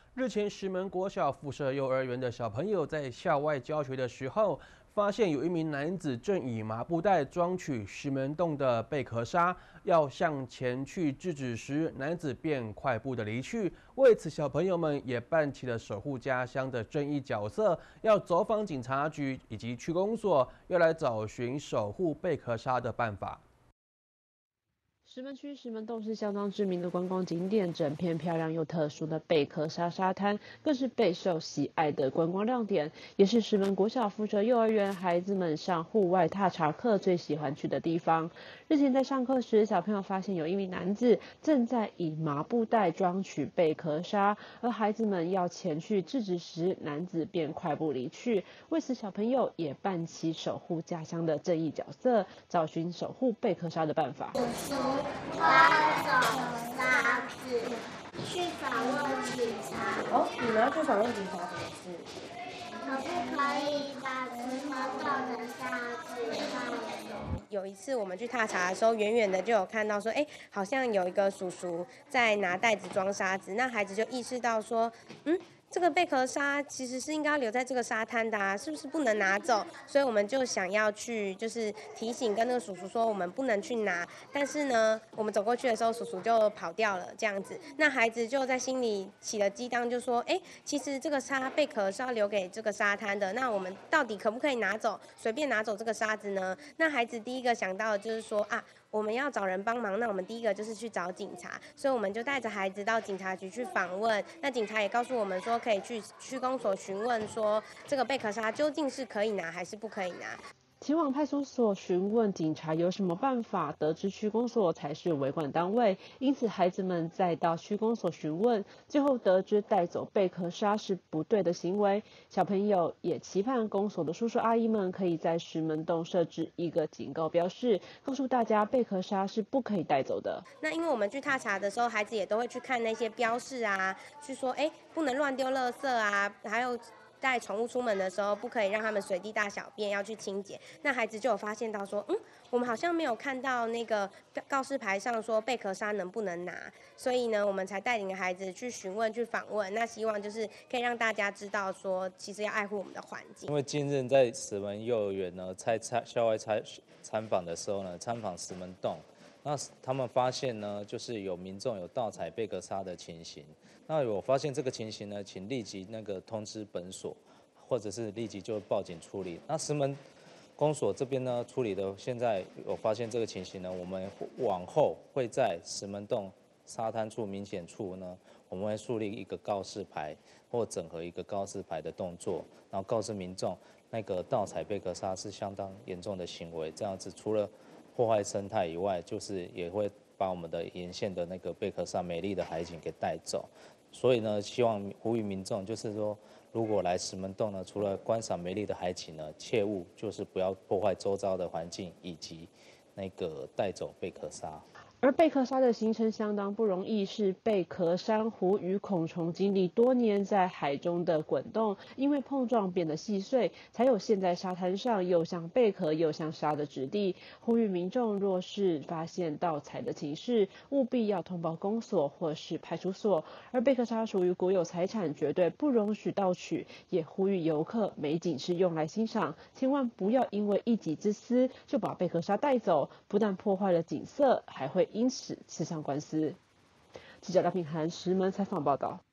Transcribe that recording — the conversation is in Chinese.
日前，石门国小附设幼儿园的小朋友在校外教学的时候，发现有一名男子正以麻布袋装取石门洞的贝壳沙，要向前去制止时，男子便快步的离去。为此，小朋友们也扮起了守护家乡的正义角色，要走访警察局以及区公所，要来找寻守护贝壳沙的办法。 石门区石门洞是相当知名的观光景点，整片漂亮又特殊的贝壳沙沙滩更是备受喜爱的观光亮点，也是石门国小附设幼儿园孩子们上户外踏查课最喜欢去的地方。日前在上课时，小朋友发现有一名男子正在以麻布袋装取贝壳沙，而孩子们要前去制止时，男子便快步离去。为此，小朋友也扮起守护家乡的正义角色，找寻守护贝壳沙的办法。 抓走沙子，去访问警察。 哦，你们要去访问警察什么事？ 可不可以把石门洞的沙子带走？ 有一次我们去踏查的时候，远远的就有看到说，好像有一个叔叔在拿袋子装沙子，那孩子就意识到说，这个贝壳沙其实是应该要留在这个沙滩的啊，是不是不能拿走？所以我们就想要去，就是提醒跟那个叔叔说，我们不能去拿。但是呢，我们走过去的时候，叔叔就跑掉了，这样子。那孩子就在心里起了激荡，就说，其实这个贝壳是要留给这个沙滩的，那我们到底可不可以拿走，随便拿走这个沙子呢？那孩子第一个想到的就是说啊，我们要找人帮忙，那我们第一个就是去找警察，所以我们就带着孩子到警察局去访问。那警察也告诉我们说，可以去区公所询问说，这个贝壳沙究竟是可以拿还是不可以拿。 前往派出所询问警察有什么办法，得知区公所才是维管单位，因此孩子们再到区公所询问，最后得知带走贝壳沙是不对的行为。小朋友也期盼公所的叔叔阿姨们可以在石门洞设置一个警告标示，告诉大家贝壳沙是不可以带走的。 那因为我们去踏查的时候，孩子也都会去看那些标示啊，去说不能乱丢垃圾啊，还有带宠物出门的时候，不可以让他们随地大小便，要去清洁。那孩子就有发现到说，我们好像没有看到那个告示牌上说贝壳沙能不能拿，所以呢，我们才带领孩子去询问、去访问。那希望就是可以让大家知道说，其实要爱护我们的环境。 因为近日在石门幼儿园呢，校外参访的时候呢，参访石门洞。那他们发现呢，就是有民众有盗采贝壳沙的情形。那我发现这个情形呢，请立即通知本所，或者是立即就报警处理。那石门公所这边呢处理的，现在有发现这个情形呢，我们往后会在石门洞沙滩处明显处呢，我们会树立一个告示牌或整合一个告示牌的动作，然后告知民众那个盗采贝壳沙是相当严重的行为，这样子除了破坏生态以外，就是也会把我们的沿线的那个贝壳沙美丽的海景给带走。所以呢，希望呼吁民众，就是说，如果来石门洞呢，除了观赏美丽的海景呢，切勿就是不要破坏周遭的环境，以及那个带走贝壳沙。 而贝壳沙的形成相当不容易，是贝壳、珊瑚与孔虫经历多年在海中的滚动，因为碰撞变得细碎，才有现在沙滩上又像贝壳又像沙的质地。呼吁民众若是发现盗采的情事，务必要通报公所或是派出所。而贝壳沙属于国有财产，绝对不容许盗取，也呼吁游客美景是用来欣赏，千万不要因为一己之私就把贝壳沙带走，不但破坏了景色，还会因此吃上官司。记者廖品涵石门采访报道。